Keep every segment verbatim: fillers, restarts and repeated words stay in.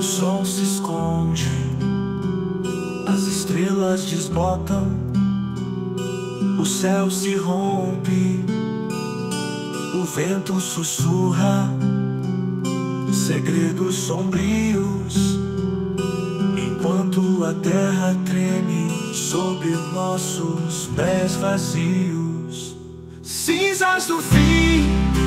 O sol se esconde, as estrelas desbotam, o céu se rompe, o vento sussurra segredos sombrios, enquanto a terra treme sob nossos pés vazios. Cinzas do fim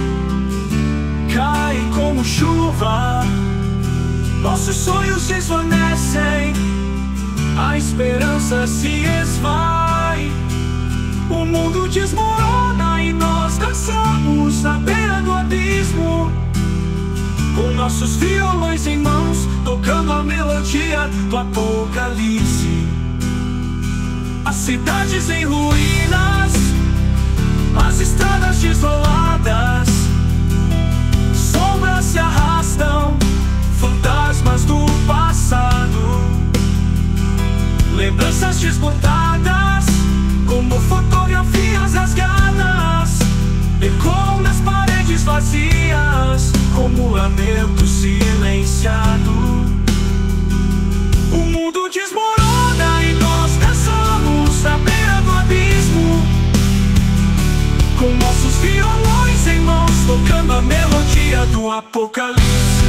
caem como chuva, nossos sonhos desvanecem, a esperança se esvai, o mundo desmorona e nós dançamos na beira do abismo, com nossos violões em mãos, tocando a melodia do apocalipse. As cidades em ruínas, as estradas desoladas, sombras se arrastam, fantasmas do passado, lembranças desbotadas, como fotografias rasgadas, ecoam nas paredes vazias, como lamento silenciado. O mundo desmorona e nós dançamos na beira do abismo, com nossos violões em mãos, tocando a melodia do apocalipse.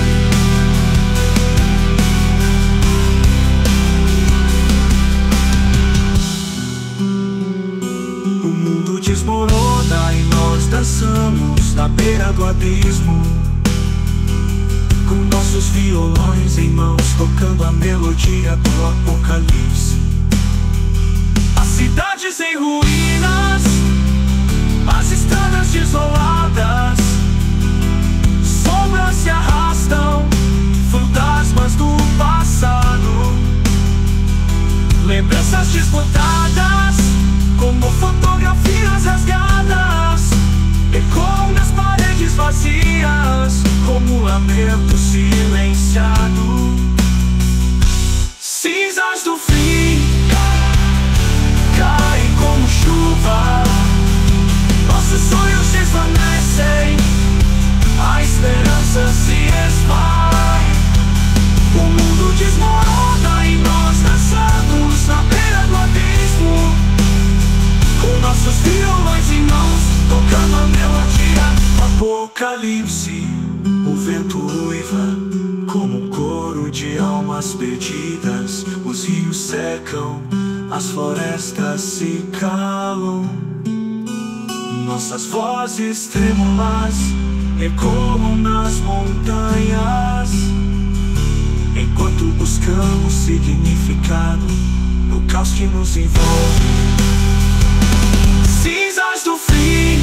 O mundo desmorona e nós dançamos na beira do abismo, com nossos violões em mãos, tocando a melodia do apocalipse. As cidades em ruínas, as estradas desoladas, sombras se arrastam, fantasmas do passado, lembranças desbotadas, como fotografias rasgadas, ecoam nas paredes vazias, como lamento silenciado. Cinzas do fim caem como chuva, nossos sonhos desvanecem, a esperança se esvai, o mundo desmorona e nós dançamos na beira do abismo, com nossos violões em mãos, tocando a melodia do apocalipse. O vento uiva como um coro de almas perdidas, os rios secam, as florestas se calam, nossas vozes trêmulas ecoam nas montanhas, enquanto buscamos significado no caos que nos envolve. Cinzas do fim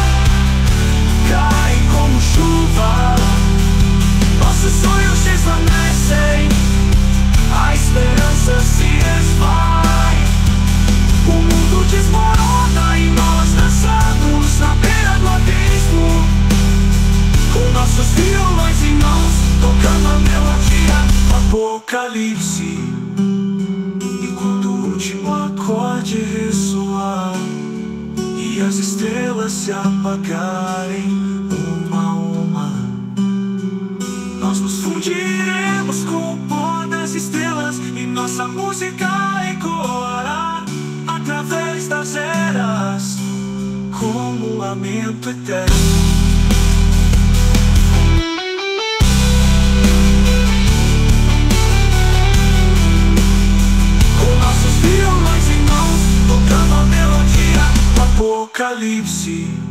caem como chuva, nossos sonhos desvanecem, a esperança se esvai, o mundo desmorona e nós dançamos na beira do abismo, com nossos violões em mãos, tocando a melodia do apocalipse. E quando o último acorde ressoar e as estrelas se apagarem uma a uma, nós nos fundiremos com o pó das estrelas e nossa música ecoará através das eras, como um lamento eterno. Violões em mãos, tocando a melodia do apocalipse.